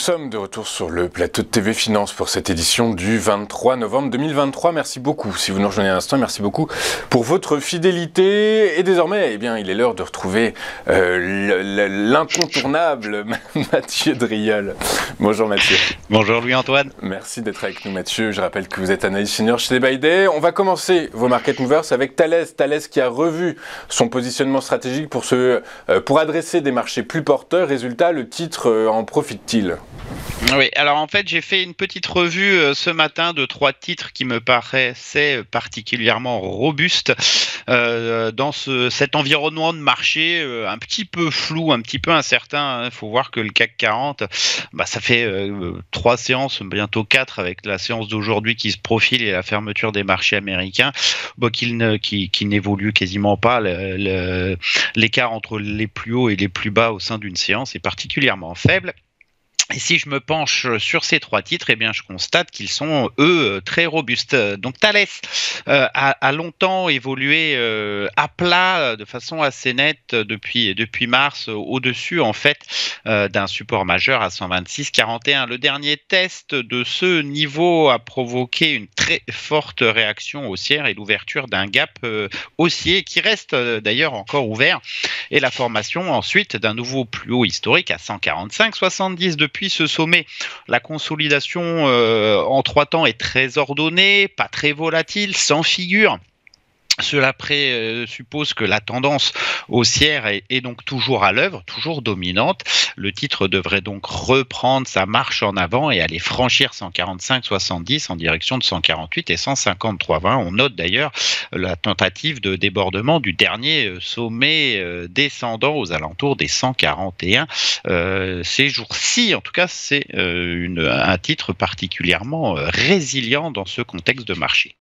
sommes de retour sur le plateau de TV Finance pour cette édition du 23 novembre 2023. Merci beaucoup. Si vous nous rejoignez à l'instant, merci beaucoup pour votre fidélité. Et désormais, eh bien, il est l'heure de retrouver l'incontournable Mathieu Driol. Bonjour Mathieu. Bonjour Louis-Antoine. Merci d'être avec nous Mathieu. Je rappelle que vous êtes analyste senior chez Day by Day. On va commencer vos Market Movers avec Thales. Thales qui a revu son positionnement stratégique pour adresser des marchés plus porteurs. Résultat, le titre en profite-t-il ? Oui, alors en fait j'ai fait une petite revue ce matin de 3 titres qui me paraissaient particulièrement robustes dans cet environnement de marché un petit peu flou, un petit peu incertain. Il faut voir que le CAC 40, ça fait 3 séances, bientôt 4 avec la séance d'aujourd'hui qui se profile et la fermeture des marchés américains, qui n'évolue quasiment pas. L'écart entre les plus hauts et les plus bas au sein d'une séance est particulièrement faible. Et si je me penche sur ces 3 titres, eh bien, je constate qu'ils sont, eux, très robustes. Donc, Thales a longtemps évolué à plat, de façon assez nette, depuis mars, au-dessus, en fait, d'un support majeur à 126,41. Le dernier test de ce niveau a provoqué une très forte réaction haussière et l'ouverture d'un gap haussier qui reste d'ailleurs encore ouvert. Et la formation, ensuite, d'un nouveau plus haut historique à 145,70 depuis ce sommet. La consolidation en 3 temps est très ordonnée, pas très volatile, sans figure. Cela suppose que la tendance haussière est donc toujours à l'œuvre, toujours dominante. Le titre devrait donc reprendre sa marche en avant et aller franchir 145,70 en direction de 148 et 153,20. On note d'ailleurs la tentative de débordement du dernier sommet descendant aux alentours des 141. Ces jours-ci, en tout cas, c'est un titre particulièrement résilient dans ce contexte de marché.